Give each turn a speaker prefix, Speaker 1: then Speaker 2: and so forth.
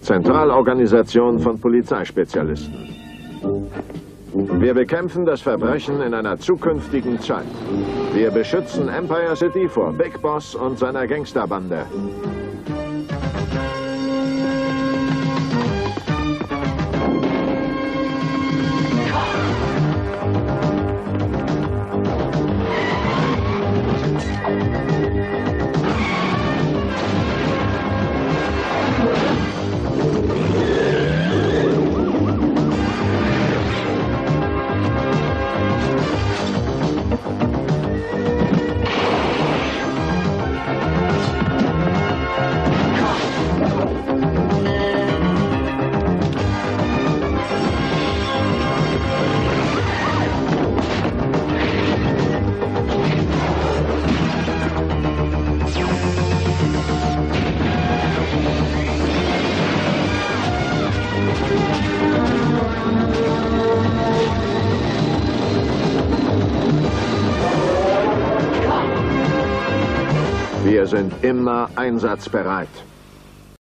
Speaker 1: Zentralorganisation von Polizeispezialisten. Wir bekämpfen das Verbrechen in einer zukünftigen Zeit. Wir beschützen Empire City vor Big Boss und seiner Gangsterbande. Wir sind immer einsatzbereit.